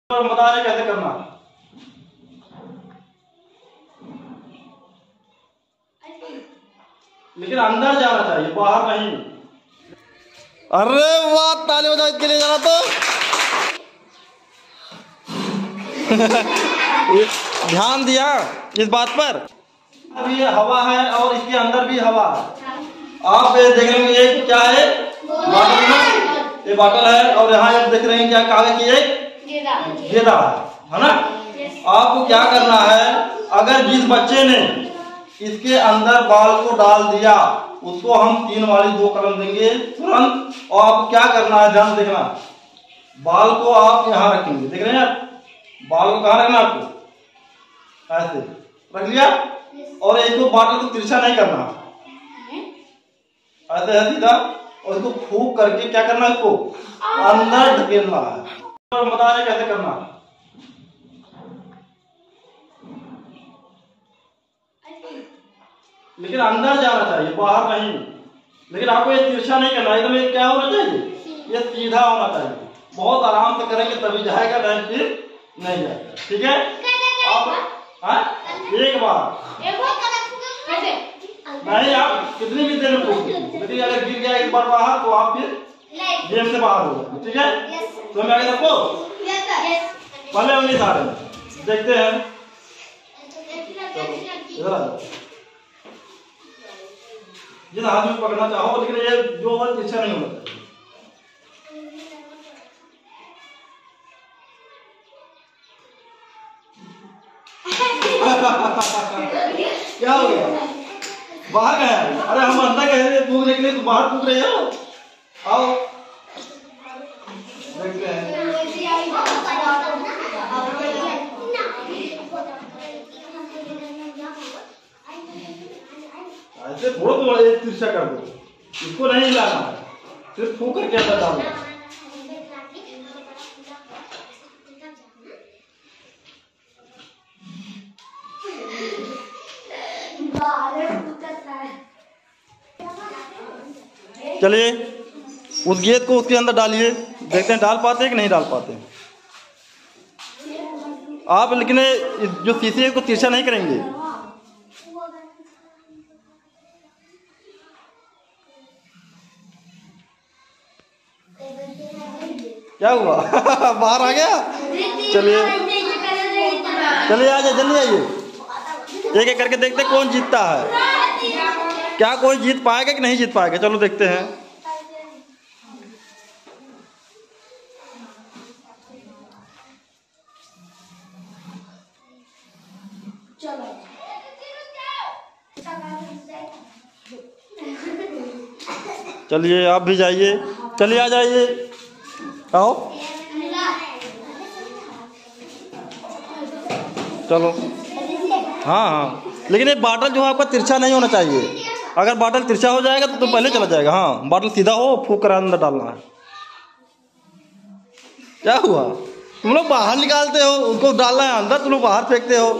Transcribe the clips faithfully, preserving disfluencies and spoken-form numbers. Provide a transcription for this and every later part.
बता रहे कैसे करना। लेकिन अंदर जाना चाहिए, बाहर नहीं। अरे वाह, ताली बजाओ इसके लिए जाना तो। ध्यान दिया इस बात पर। अभी ये हवा है और इसके अंदर भी हवा है। आप देख रहे हैं ये क्या है, बॉटल में ये बॉटल है और यहाँ आप देख रहे हैं क्या कागज की एक गेंदा है ना। आपको क्या करना है, अगर जिस बच्चे ने इसके अंदर बाल को डाल दिया उसको हम तीन वाली दो कलम देंगे तुरंत। और आपको क्या करना है, ध्यान देखना, बाल को आप यहाँ रखेंगे, देख रहे हैं आप, बाल को कहाँ रखना आपको, ऐसे रख लिया। और इसको बॉटल को तिरछा नहीं करना, ऐसे है सीधा, और इसको फूंक करके क्या करना है, इसको अंदर ढकेलना है। बता रहे कैसे करना। लेकिन अंदर जाना चाहिए, बाहर नहीं। लेकिन आपको ये तिरछा नहीं करना, एकदम ये क्या होना चाहिए, ये सीधा होना चाहिए। बहुत आराम से करेंगे तभी जाएगा, नहीं फिर नहीं जाएगा। ठीक है, आप हाँ एक बार नहीं, आप कितनी भी देर में पूछिए, लेकिन अगर गिर गया एक बार बाहर तो आप फिर गेम से बाहर हो गए। ठीक है, तो मैं आगे सबको पहले उन्नीस आ रहे हैं, देखते हैं। इधर आ जाओ, जिस हाथ में पकड़ना चाहो, लेकिन ये जो है तिरछा नहीं होना चाहिए। क्या हो गया, बाहर गया? अरे हम अंदर कह रहे फूकने के लिए, तो बाहर फूक रहे हो। आओ देखते हैं। ऐसे थोड़ा थोड़ा एक तिरछा कर दो, इसको नहीं हिलाना है, सिर्फ फूक करके अंदर डालना। चलिए उस गेंद को उसके अंदर डालिए, देखते हैं डाल पाते हैं कि नहीं डाल पाते हैं आप। लेकिन जो शीशे है उसको तिरछा नहीं करेंगे। क्या हुआ? बाहर आ गया। चलिए चलिए आ जाइए, जल्दी आइए, एक एक करके देखते हैं कौन जीतता है। क्या कोई जीत पाएगा कि नहीं जीत पाएगा, चलो देखते हैं। चलिए आप भी जाइए, चलिए आ जाइए, आओ चलो। हाँ हाँ, लेकिन ये बॉटल जो है आपका तिरछा नहीं होना चाहिए। अगर बॉटल तिरछा हो जाएगा तो, तो पहले चला जाएगा। हाँ, बॉटल सीधा हो, फूंक कर अंदर डालना है। क्या हुआ, तुम लोग बाहर निकालते हो, उनको डालना है अंदर, तुम लोग बाहर फेंकते हो।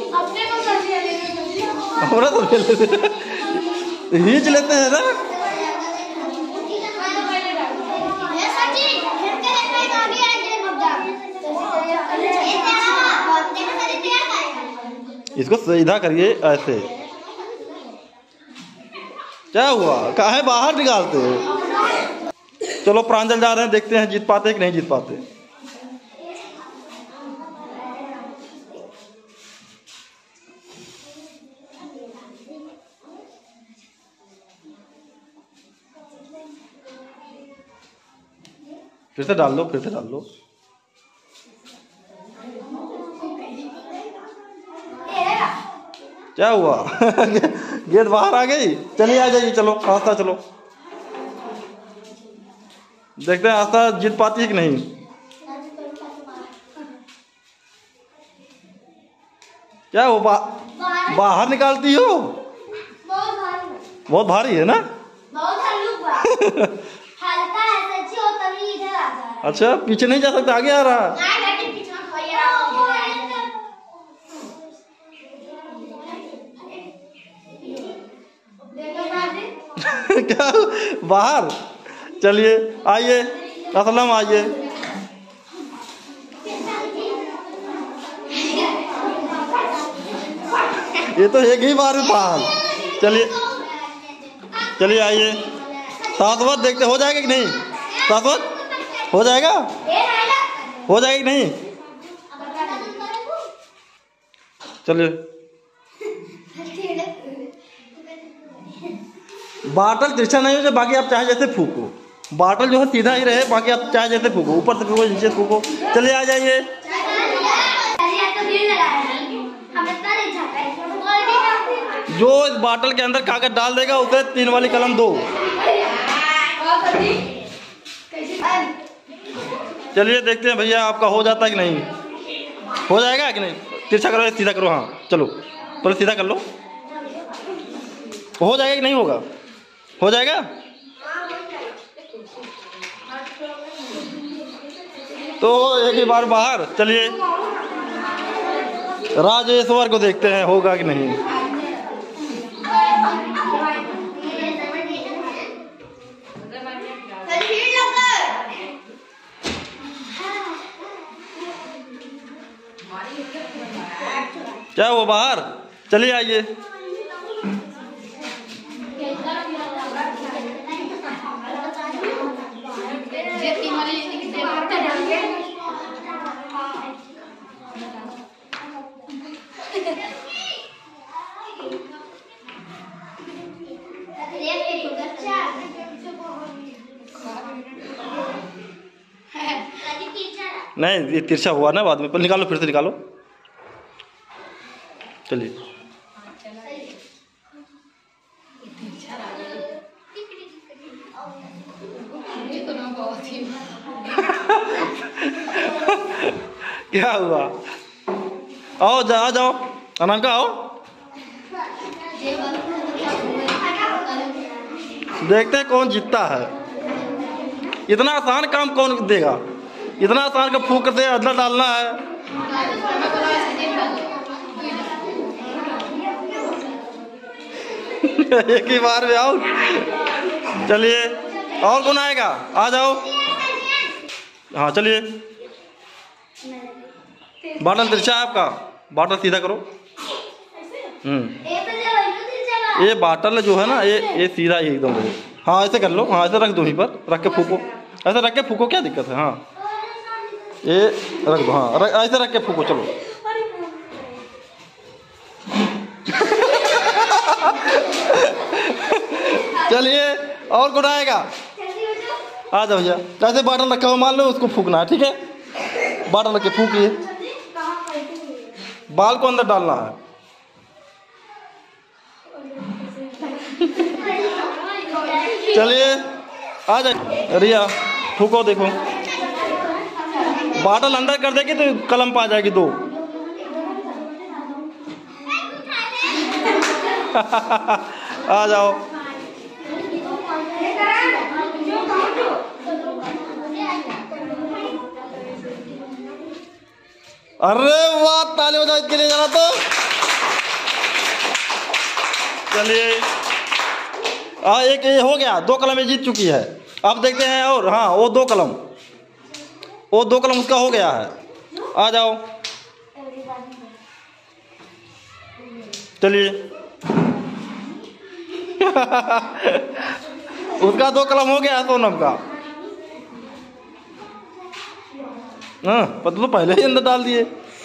हमारा तो खींच लेते हैं ना। इसको सीधा करिए ऐसे। क्या हुआ, काहे बाहर निकालते हो। चलो प्रांजल जा रहे हैं, देखते हैं जीत पाते कि नहीं जीत पाते। फिर से डाल लो, फिर से डाल लो। क्या हुआ? गेंद बाहर आ गई। चलिए आ जाइए, चलो आस्था चलो, देखते हैं आस्था जीत पाती है कि नहीं। क्या हो, बा, बाहर निकालती हो। बहुत भारी है ना। अच्छा, पीछे नहीं जा सकता, आगे आ रहा है। क्या बाहर? चलिए आइए, असलम आइए। ये तो एक ही बार में पार। चलिए चलिए आइए, शाश्वत देखते हो जाएगा कि नहीं? शाश्वत हो जाएगा, हो जाएगा कि नहीं? चलिए, बाटल तिरछा नहीं हो जाए, बाकी आप चाहे जैसे फूको। बाटल जो है सीधा ही रहे, बाकी आप चाहे जैसे फूको, ऊपर से फूको नीचे फूको। चलिए आ जाइए। जो इस बाटल के अंदर कागज डाल देगा उसे तीन वाली कलम दो। चलिए देखते हैं भैया आपका हो जाता है कि नहीं, हो जाएगा कि नहीं? तिरछा करो, सीधा करो। हाँ चलो पहले सीधा कर लो, हो जाएगा कि नहीं होगा? हो जाएगा। तो एक ही बार बाहर। चलिए राजेश्वर को देखते हैं होगा कि नहीं। क्या वो बाहर? चलिए आइए। नहीं ये तिरछा हुआ ना बाद में, पर निकालो, फिर से निकालो। चलिए क्या हुआ? आओ जाओ जाओ अनामिका आओ, देखते हैं कौन जीतता है। इतना आसान काम कौन देगा? इतना आसान का फूक से अदला डालना है। एक ही बार में आओ। चलिए और कौन आएगा? आ जाओ। हाँ चलिए, बाटल तिरछा है आपका, बाटल सीधा करो। हम्म ये बाटल जो है ना, ये ये सीधा ही एकदम। हाँ ऐसे कर लो, हाँ ऐसे रख दो, वहीं पर रख के फूको, ऐसे रख के फूको, क्या दिक्कत है? हाँ ये रख दो, हाँ रख, ऐसे रख के फूको। चलो चलिए और कौन आएगा? आ जाओ भैया। ऐसे बाटल रखा हुआ मान लो, उसको फूकना है, ठीक है? बाटल रख के फूकिए, बाल को अंदर डालना है। चलिए आ जाए रिया, फूको। देखो बाटल अंदर कर देगी तो कलम पा जाएगी दो। आ जाओ। अरे वाह, ताली बजाओ इसके लिए जाना। तो चलिए हाँ एक ये हो गया, दो कलम ये जीत चुकी है। अब देखते हैं और, हाँ वो दो कलम, वो दो कलम उसका हो गया है। आ जाओ। चलिए उसका दो कलम हो गया सोनम का। हाँ पता तो पहले ही अंदर डाल दिए।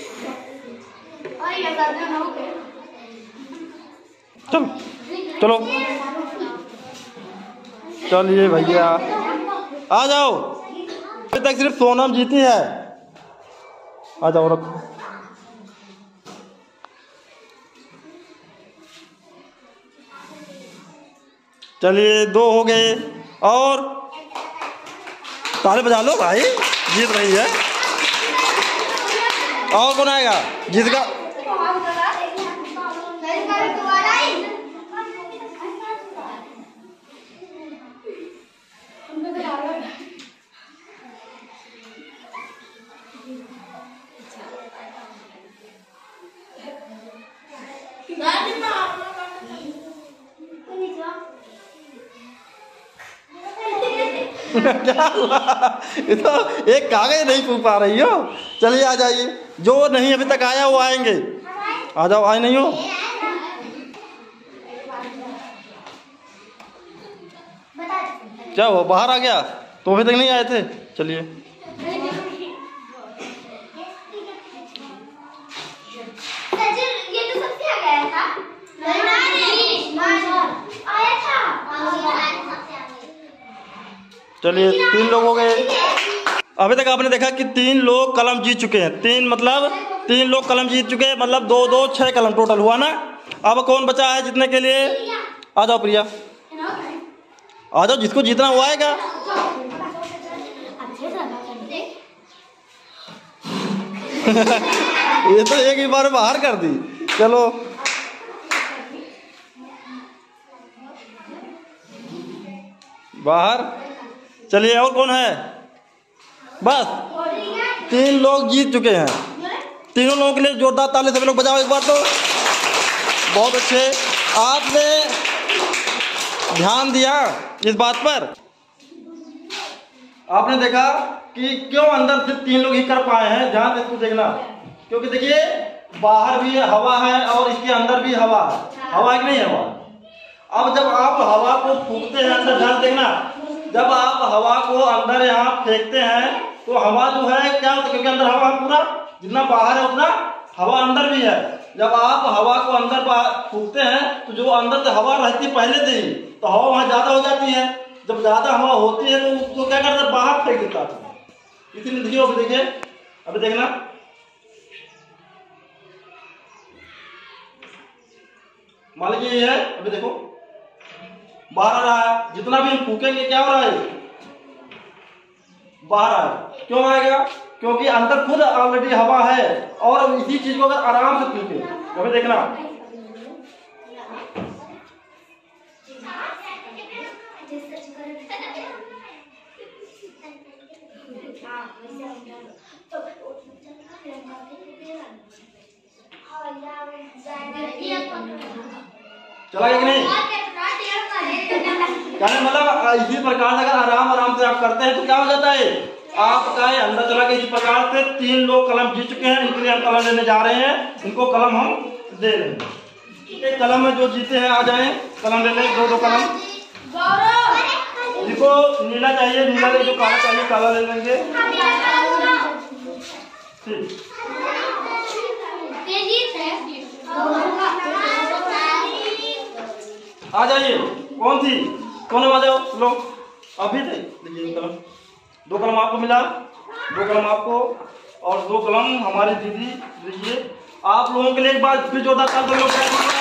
चलो चलो चलिए भैया आ जाओ। अभी तक सिर्फ सोनम जीती है। आ जाओ रखो। चलिए दो हो गए और ताली बजा लो भाई, जीत रही है। और कौन आएगा जिसका? क्या हुआ? तो एक कागज नहीं फूक पा रही हो। चलिए आ जाइए, जो नहीं अभी तक आया वो आएंगे। आ जाओ, आए नहीं हो? क्या हुआ, बाहर आ गया? तो अभी तक नहीं आए थे। चलिए ये तो सबसे आ गया था। आया था। चलिए तीन लोग हो गए। अभी तक आपने देखा कि तीन लोग कलम जीत चुके हैं। तीन मतलब तीन लोग कलम जीत चुके हैं, मतलब दो दो छह कलम टोटल हुआ ना। अब कौन बचा है जीतने के लिए? आ जाओ प्रिया, आ जाओ, जिसको जीतना वो आएगा। ये तो एक ही बार बाहर कर दी। चलो बाहर। चलिए और कौन है? बस तीन लोग जीत चुके हैं। तीनों लोगों के लिए जोरदार ताली सभी लोग बजाओ एक बार तो। बहुत अच्छे, आपने ध्यान दिया इस बात पर। आपने देखा कि क्यों अंदर से तीन लोग ही कर पाए हैं। ध्यान से इसको देखना, क्योंकि देखिए बाहर भी हवा है और इसके अंदर भी हवा है। हवा है कि नहीं हवा? अब जब आप हवा को फूंकते हैं अंदर, ध्यान देखना, जब आप हवा को अंदर यहाँ फेंकते हैं तो हवा जो है क्या होता है, क्योंकि अंदर हवा पूरा जितना बाहर है उतना हवा अंदर भी है। जब आप हवा को अंदर फूंकते हैं तो जो अंदर से हवा रहती है पहले से ही, तो हवा वहाँ ज्यादा हो जाती है। जब ज्यादा हवा होती है तो उसको क्या करता है, बाहर फेंक देता है। इसीलिए देखिए, अभी देखिए, अभी देखना, मान लीजिए ये है, अभी देखो बाहर आ रहा है। जितना भी हम फूकेंगे क्या हो रहा है, बाहर आ रहा है। क्यों आएगा? क्योंकि अंदर खुद ऑलरेडी हवा है। और इसी चीज को अगर आराम से फूके, अभी देखना, चला कि नहीं? कहने मतलब इसी प्रकार से अगर आराम आराम से आप करते हैं तो क्या हो जाता है, आपका अंदर चला के। इस प्रकार से तीन लोग कलम जीत चुके हैं, इनके लिए हम कलम लेने जा रहे हैं। इनको कलम हम दे रहे हैं। एक कलम में जो जीते हैं आ जाए, कलम ले लें, दो दो कलम। जिसको नीला चाहिए नीला ले, जो काला चाहिए काला ले लेंगे। ठीक, आ जाइए। कौन थी, कौन आ जाओ लोग, अभी थे। लीजिए कलम, दो कलम आपको मिला, दो कलम आपको और दो कलम हमारी दीदी। लीजिए आप लोगों के लिए एक बार फिर जोरदार ताली।